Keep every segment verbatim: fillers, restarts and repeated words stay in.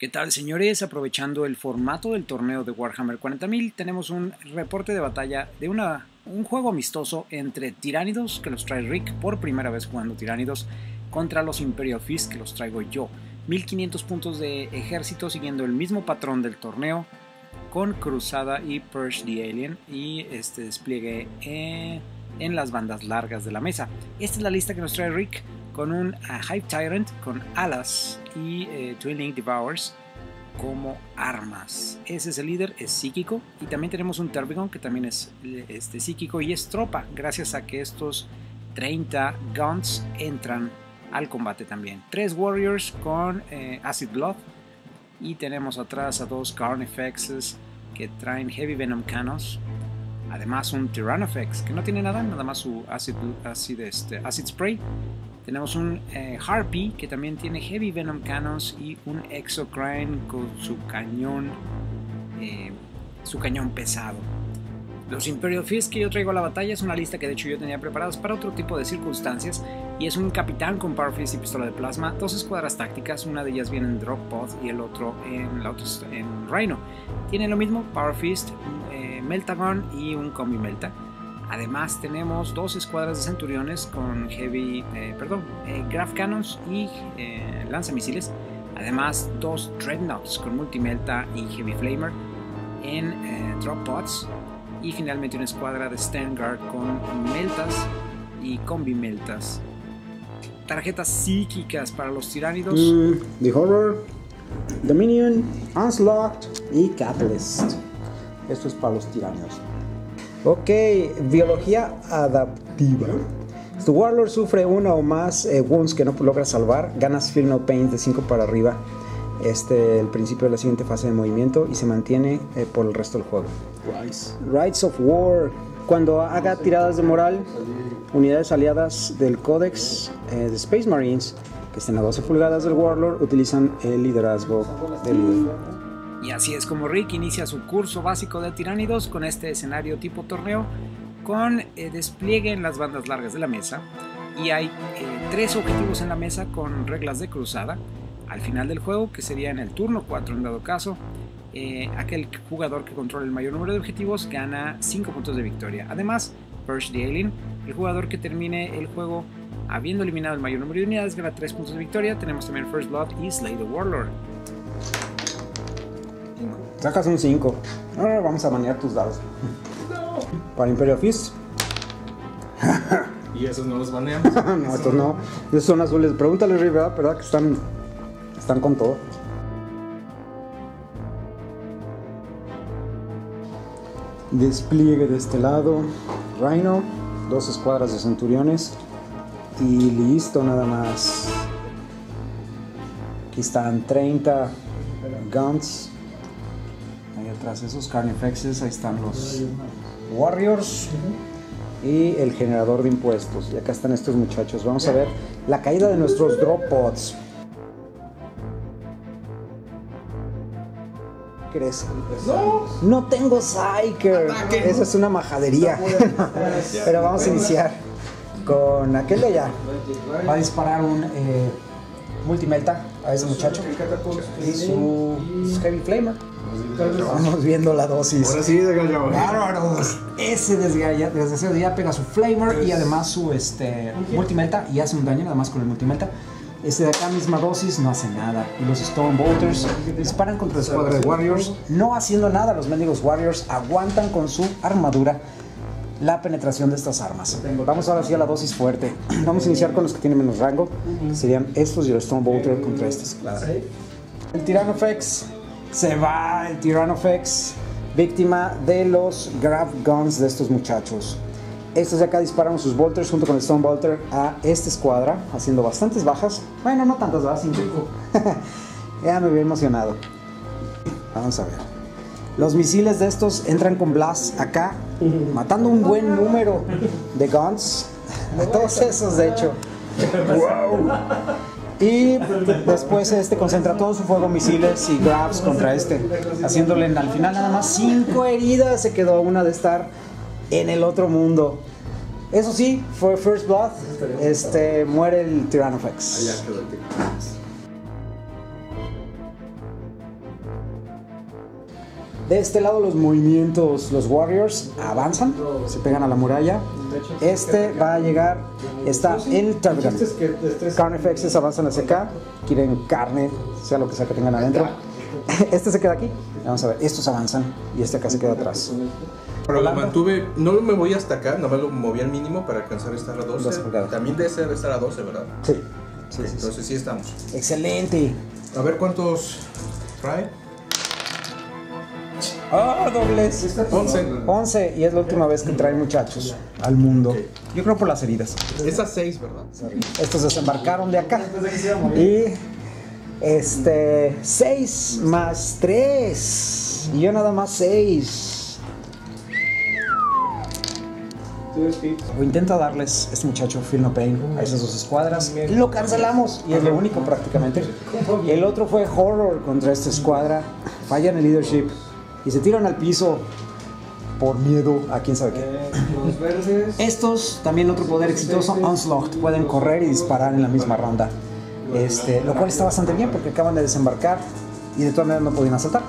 ¿Qué tal, señores? Aprovechando el formato del torneo de Warhammer cuarenta mil, tenemos un reporte de batalla de una, un juego amistoso entre Tiránidos, que los trae Rick por primera vez jugando Tiránidos, contra los Imperial Fist, que los traigo yo. mil quinientos puntos de ejército siguiendo el mismo patrón del torneo, con Cruzada y Purge the Alien y este despliegue eh, en las bandas largas de la mesa. Esta es la lista que nos trae Rick, con un uh, Hive Tyrant con alas y eh, Twin Link Devours como armas. Ese es el líder, es psíquico, y también tenemos un Tervigon que también es este, psíquico y es tropa, gracias a que estos treinta Guns entran al combate también. Tres Warriors con eh, Acid Blood, y tenemos atrás a dos Carnifexes que traen Heavy Venom Cannons. Además un Tyrannofex que no tiene nada, nada más su Acid, acid, este, acid Spray. Tenemos un eh, Harpy que también tiene Heavy Venom Cannons y un Exocrine con su cañón, eh, su cañón pesado. Los Imperial Fist que yo traigo a la batalla es una lista que de hecho yo tenía preparados para otro tipo de circunstancias, y es un capitán con Power Fist y pistola de plasma, dos escuadras tácticas, una de ellas viene en Drop Pod y el otro en, la otra en Rhino. Tiene lo mismo, Power Fist, eh, Meltagun y un Combi Melta. Además tenemos dos escuadras de centuriones con heavy, eh, perdón, eh, Graph Cannons y eh, lanzamisiles. Además dos Dreadnoughts con Multimelta y Heavy Flamer en eh, Drop Pods. Y finalmente una escuadra de Sternguard con Meltas y Combi Meltas. Tarjetas psíquicas para los Tiránidos. Mm, The Horror, Dominion, Onslaught y Catalyst. Esto es para los Tiránidos. Ok, biología adaptiva. Tu Warlord sufre una o más eh, wounds que no logra salvar. Ganas Feel No Pain de cinco para arriba. Este el principio de la siguiente fase de movimiento y se mantiene eh, por el resto del juego. Rise. Rites of War. Cuando haga tiradas de moral, unidades aliadas del Codex eh, de Space Marines que estén a doce pulgadas del Warlord utilizan el liderazgo del líder. Y así es como Rick inicia su curso básico de Tiránidos con este escenario tipo torneo, con eh, despliegue en las bandas largas de la mesa, y hay eh, tres objetivos en la mesa con reglas de cruzada. Al final del juego, que sería en el turno cuatro en dado caso, eh, aquel jugador que controle el mayor número de objetivos gana cinco puntos de victoria. Además, Purge the Alien, el jugador que termine el juego habiendo eliminado el mayor número de unidades gana tres puntos de victoria. Tenemos también First Blood y Slay the Warlord. Sacas un cinco. Ahora vamos a manejar tus dados. No. Para Imperial Fist. ¿Y esos no los baneamos? No, estos no. Esos son azules. Pregúntale, Rick, ¿verdad? ¿verdad? Que están, están con todo. Despliegue de este lado. Rhino. Dos escuadras de centuriones. Y listo, nada más. Aquí están treinta Guns. Ahí atrás esos Carnifexes, ahí están los Warriors y el generador de impuestos. Y acá están estos muchachos. Vamos a ver la caída de nuestros Drop Pods. ¿Qué crees? No, no tengo Psyker. Esa es una majadería. Pero vamos a iniciar con aquel de allá. Va a disparar un eh, Multimelta a ese muchacho y su Heavy Flamer. Vamos viendo la dosis. Ahora sí desgallado. ¡Bárbaros! Ese desgalla, desde ese día pega su Flamer y además su este, Multimelta, y hace un daño nada más con el Multimelta. Este de acá, misma dosis, no hace nada. Y los Stone Bolters disparan contra la escuadra de Warriors, no haciendo nada. Los mendigos Warriors aguantan con su armadura la penetración de estas armas. Vamos ahora sí a la dosis fuerte. Vamos a iniciar con los que tienen menos rango. Serían estos y el Stone Bolter contra esta escuadra. El Tyrannofex. Se va el Tyrannofex, víctima de los Grab Guns de estos muchachos. Estos de acá dispararon sus Bolters junto con el Stone Bolter a esta escuadra, haciendo bastantes bajas. Bueno, no tantas bajas, cinco. Ya me había emocionado. Vamos a ver. Los misiles de estos entran con Blast acá, matando un buen número de Guns. De todos esos, de hecho. ¡Wow! Y después este concentra todo su fuego, misiles y grabs contra este, haciéndole al final nada más cinco heridas. Se quedó una de estar en el otro mundo. Eso sí, fue First Blood. Este, muere el Tyrannofex. De este lado los movimientos, los Warriors avanzan, se pegan a la muralla. Este va a llegar, está en el Terminal. Carnifexes avanzan hacia acá, quieren carne, sea lo que sea que tengan adentro. Este se queda aquí, vamos a ver, estos avanzan y este acá se queda atrás. Pero lo mantuve, no me moví hasta acá, nomás lo moví al mínimo para alcanzar a estar a doce. También debe ser estar a doce, ¿verdad? Sí. Sí, sí, entonces sí estamos. Excelente. A ver cuántos trae. Ah, oh, dobles. once. once y es la última vez que traen muchachos al mundo. Okay. Yo creo por las heridas. Esas seis, ¿verdad? Estos desembarcaron de acá. Y este seis más tres. Y yo nada más seis. O intenta darles este muchacho Feel No Pain a esas dos escuadras. Lo cancelamos y es lo único prácticamente. El otro fue Horror contra esta escuadra. Fallan el leadership y se tiran al piso por miedo a quién sabe qué. Estos, también otro poder exitoso, Onslaught. Pueden correr y disparar en la misma ronda. Este, lo cual está bastante bien porque acaban de desembarcar y de todas maneras no podían asaltar.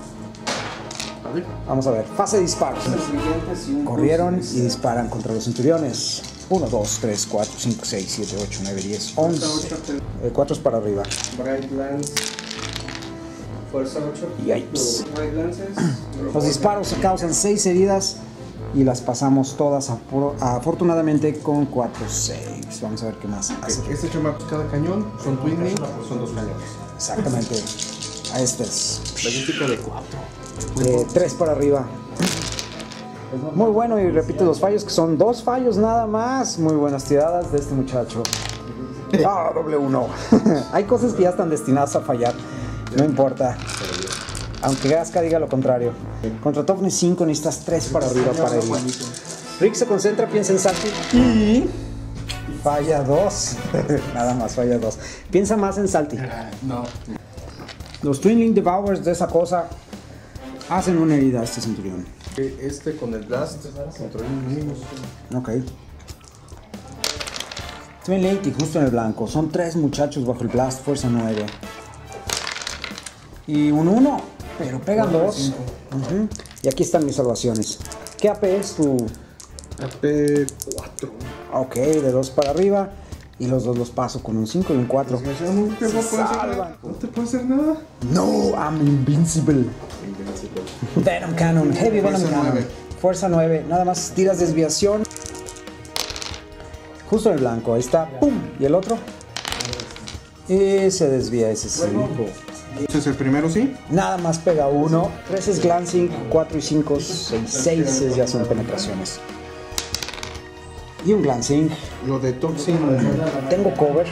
Vamos a ver, fase de disparos. Corrieron y disparan contra los centuriones. uno, dos, tres, cuatro, cinco, seis, siete, ocho, nueve, diez, once. Eh, cuatro es para arriba. Yikes. Los disparos causan seis heridas y las pasamos todas afortunadamente con cuatro, seis. Vamos a ver qué más hace. Este chamaco, cada cañón son twin link, son dos cañones. Exactamente. A este es. Balística de cuatro. Eh, tres para arriba. Muy bueno y repite los fallos que son dos fallos nada más. Muy buenas tiradas de este muchacho. Ah, doble uno. Hay cosas que ya están destinadas a fallar. No importa. Aunque Gasca diga lo contrario. Contra Toughness cinco necesitas tres para arriba para él. Rick se concentra, piensa en Salty y falla dos. Nada más falla dos. Piensa más en Salty. No. Los Twin Link Devours de esa cosa hacen una herida a este centurión. Este con el blast contra enemigos. Ok. Twin Link y justo en el blanco. Son tres muchachos bajo el blast, fuerza nueve. Y un uno, pero pegan dos. Uh-huh. Y aquí están mis salvaciones. ¿Qué A P es tu? A P cuatro. Ok, de dos para arriba. Y los dos los paso con un cinco y un cuatro. No te puedo hacer nada. No, I'm invincible. Venom Cannon, Heavy Venom Cannon. Fuerza nueve, nada más tiras desviación. Justo en el blanco, ahí está. ¡Pum! Y el otro. Y se desvía ese sí. ¿Ese es el primero, sí? Nada más pega uno. tres es glancing, cuatro y cinco, seis, seis ya son penetraciones. Y un glancing. Lo de Toxin. Tengo cover.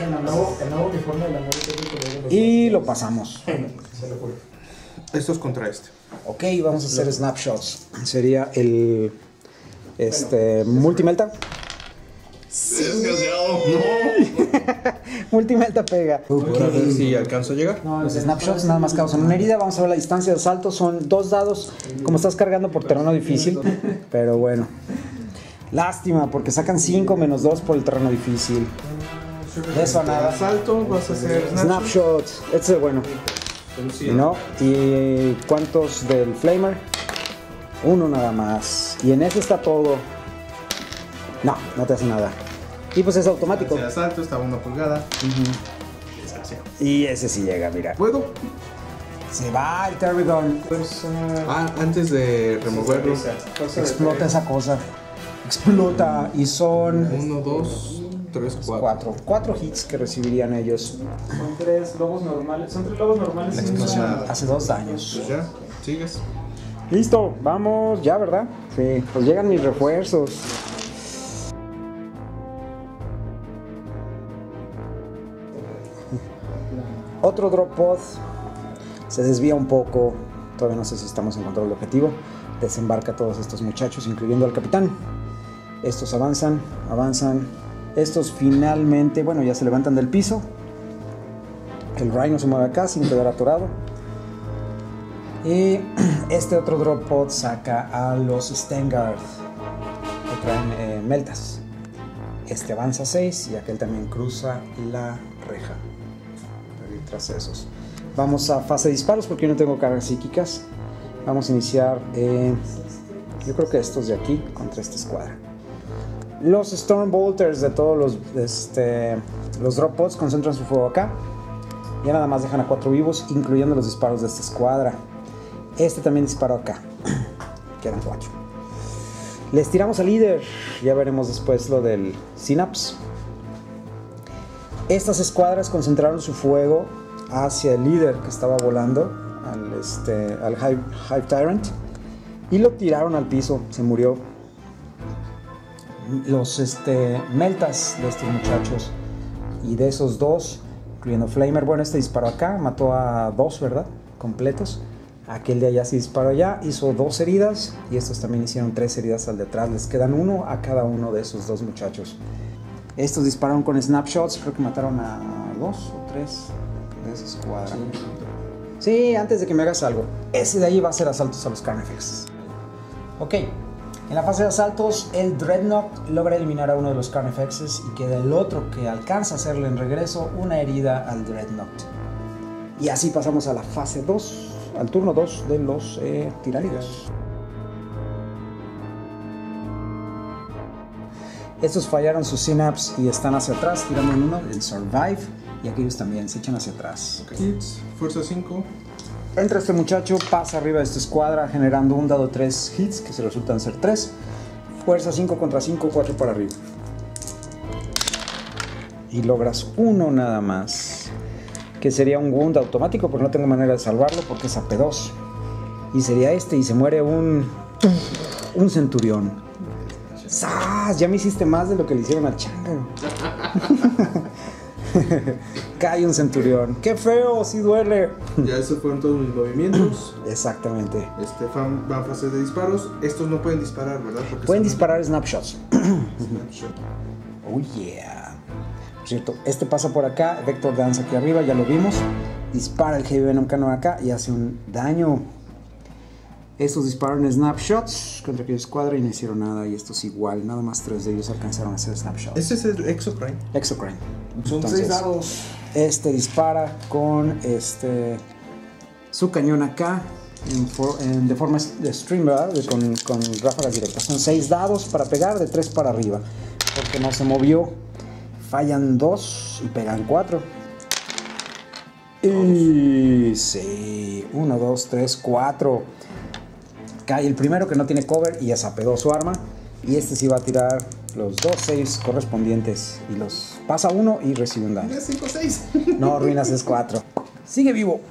Y lo pasamos. Esto es contra este. Ok, vamos a hacer snapshots. Sería el este Multimelta. Sí. No. Multimelta pega. Okay. A ver si alcanzo a llegar. Los snapshots nada más causan una herida. Vamos a ver la distancia de asalto. Son dos dados. Como estás cargando por terreno difícil. Pero bueno. Lástima, porque sacan cinco menos dos por el terreno difícil. De eso a nada. Asalto, vas a hacer snapshots. Este es el bueno. ¿No? ¿Y cuántos del Flamer? Uno nada más. Y en ese está todo. No, no te hace nada. Y pues es automático. El asalto estaba una pulgada. Uh-huh. Y ese sí llega, mira. ¿Puedo? Se va el Terrigon. Ah, antes de removerlo. Explota esa cosa. Explota y son uno, dos, tres, cuatro. Cuatro. Cuatro hits que recibirían ellos. Son tres lobos normales. Son tres lobos normales. La explosión hace dos daños. Pues ya, sigues. Listo, vamos ya, ¿verdad? Sí, pues llegan mis refuerzos. Otro drop pod. Se desvía un poco. Todavía no sé si estamos en control del objetivo. Desembarca a todos estos muchachos, incluyendo al capitán. Estos avanzan, avanzan. Estos finalmente, bueno, ya se levantan del piso. El Rhino se mueve acá sin quedar atorado. Y este otro drop pod saca a los Stengard, que traen eh, meltas. Este avanza seis y aquel también cruza la reja. Tras esos. Vamos a fase de disparos porque yo no tengo cargas psíquicas. Vamos a iniciar, eh, yo creo que estos de aquí contra esta escuadra. Los Stormbolters de todos los, este, los drop pods concentran su fuego acá. Ya nada más dejan a cuatro vivos, incluyendo los disparos de esta escuadra. Este también disparó acá. Quedan cuatro. Les tiramos al líder. Ya veremos después lo del Synapse. Estas escuadras concentraron su fuego hacia el líder que estaba volando, al, este, al Hive, Hive Tyrant, y lo tiraron al piso. Se murió. Los este, meltas de estos muchachos y de esos dos, incluyendo Flamer, bueno, este disparó acá, mató a dos, ¿verdad? Completos. Aquel de allá sí disparó allá, hizo dos heridas, y estos también hicieron tres heridas al detrás. Les quedan uno a cada uno de esos dos muchachos. Estos dispararon con snapshots, creo que mataron a dos o tres de esa escuadra. Sí, antes de que me hagas algo, ese de ahí va a ser asaltos a los Carnifex. Ok. En la fase de asaltos, el Dreadnought logra eliminar a uno de los Carnifexes y queda el otro que alcanza a hacerle en regreso una herida al Dreadnought. Y así pasamos a la fase dos, al turno dos de los eh, tiránidos. Estos fallaron sus Synapse y están hacia atrás, tirando en uno, el Survive, y aquellos también se echan hacia atrás. Hits, fuerza cinco. Entra este muchacho, pasa arriba de esta escuadra generando un dado tres hits que se resultan ser tres. Fuerza cinco contra cinco, cuatro para arriba. Y logras uno nada más, que sería un wound automático, porque no tengo manera de salvarlo porque es A P dos. Y sería este, y se muere un, un centurión. ¡Sas! Ya me hiciste más de lo que le hicieron al Chángaro. Cae un centurión. ¡Qué feo! ¡Sí duele! Ya esos fueron todos mis movimientos. Exactamente. Este fan, van a fase de disparos. Estos no pueden disparar, ¿verdad? Porque pueden son... disparar snapshots. Snapshot. Oh yeah. Por cierto, este pasa por acá. Vector Dance aquí arriba, ya lo vimos. Dispara el Heavy Venom Cannon acá y hace un daño. Estos dispararon snapshots contra aquella escuadra y no hicieron nada. Y estos igual, nada más tres de ellos alcanzaron a hacer snapshots. Este es el Exocrine. Exocrine. Son Entonces, seis dados. Este dispara con este su cañón acá en for, en, de forma de stream, ¿verdad? De, con, con ráfagas directas. Son seis dados para pegar, de tres para arriba, porque no se movió. Fallan dos y pegan cuatro. Y sí, uno, dos, tres, cuatro. Cae el primero que no tiene cover y ya se apegó su arma. Y este sí va a tirar los dos saves correspondientes. Y los pasa uno y recibe un daño. cinco, seis. No, ruinas es cuatro. Sigue vivo.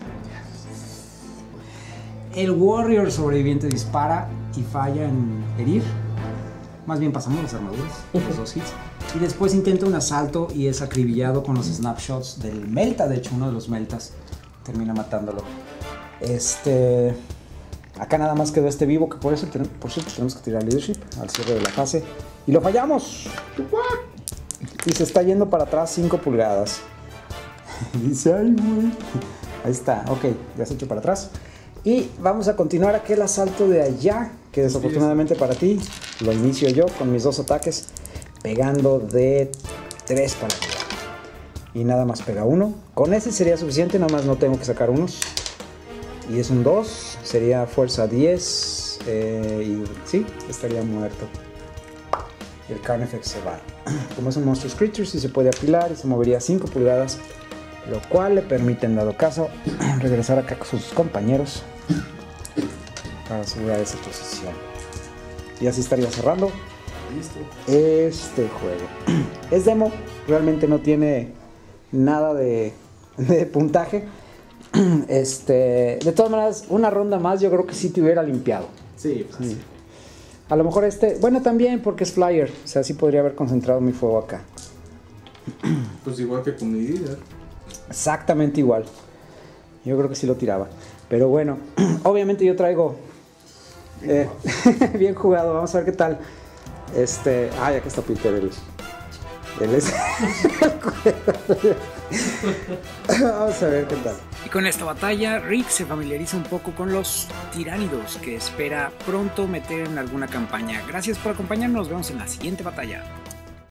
El Warrior sobreviviente dispara y falla en herir. Más bien pasamos las armaduras, los dos hits. Y después intenta un asalto y es acribillado con los snapshots del Melta. De hecho, uno de los Meltas termina matándolo. Este... Acá nada más quedó este vivo, que por eso por cierto tenemos que tirar leadership al cierre de la fase. Y lo fallamos. Y se está yendo para atrás cinco pulgadas. Dice, ay, güey. Ahí está, ok, ya se echó para atrás. Y vamos a continuar aquel asalto de allá, que desafortunadamente para ti lo inicio yo con mis dos ataques, pegando de tres para arriba. Y nada más pega uno. Con ese sería suficiente, nada más no tengo que sacar unos. Y es un dos, sería fuerza diez, eh, y sí, estaría muerto. Y el Carnifex se va. Como es un Monstrous Creature, sí se puede apilar y se movería cinco pulgadas, lo cual le permite, en dado caso, regresar acá con sus compañeros para asegurar esa posición. Y así estaría cerrando Listo. este juego. Es demo, realmente no tiene nada de, de puntaje. Este, de todas maneras, una ronda más yo creo que sí te hubiera limpiado. Sí, fácil. Sí. A lo mejor este, bueno, también porque es Flyer, o sea, sí podría haber concentrado mi fuego acá. Pues igual que con mi líder. Exactamente igual. Yo creo que sí lo tiraba. Pero bueno, obviamente yo traigo eh, bien jugado, vamos a ver qué tal. Este, ah, ya que está Peter, él, él es vamos a ver qué tal. Y con esta batalla, Rick se familiariza un poco con los tiránidos que espera pronto meter en alguna campaña. Gracias por acompañarnos, nos vemos en la siguiente batalla.